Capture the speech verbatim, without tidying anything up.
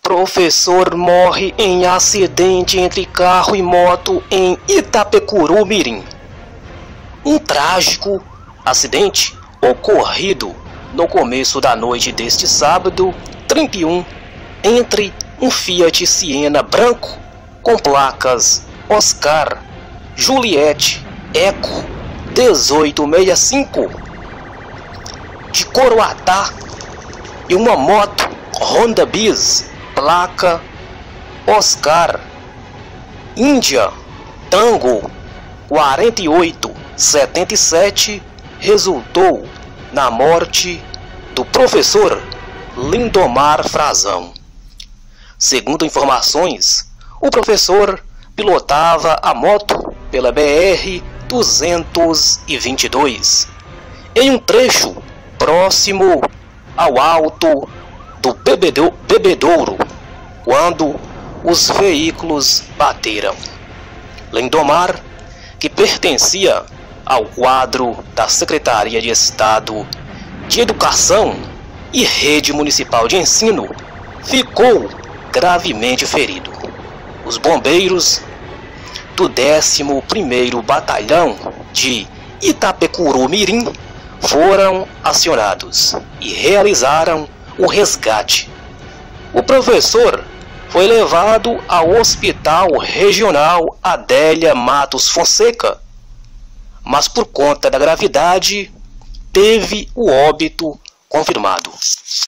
Professor morre em acidente entre carro e moto em Itapecuru-Mirim. Um trágico acidente ocorrido no começo da noite deste sábado, trinta e um, entre um Fiat Siena branco com placas Oscar Juliette Eco dezoito sessenta e cinco de Coroatá e uma moto Honda Bis placa Oscar Índia Tango quarenta e oito setenta e sete resultou na morte do professor Lindomar Frazão. Segundo informações, o professor pilotava a moto pela B R duzentos e vinte e dois em um trecho próximo ao alto do Bebedouro, quando os veículos bateram. Lindomar, que pertencia ao quadro da Secretaria de Estado de Educação e Rede Municipal de Ensino, ficou gravemente ferido. Os bombeiros do décimo primeiro Batalhão de Itapecuru-Mirim foram acionados e realizaram o resgate. O professor foi levado ao Hospital Regional Adélia Matos Fonseca, mas por conta da gravidade teve o óbito confirmado.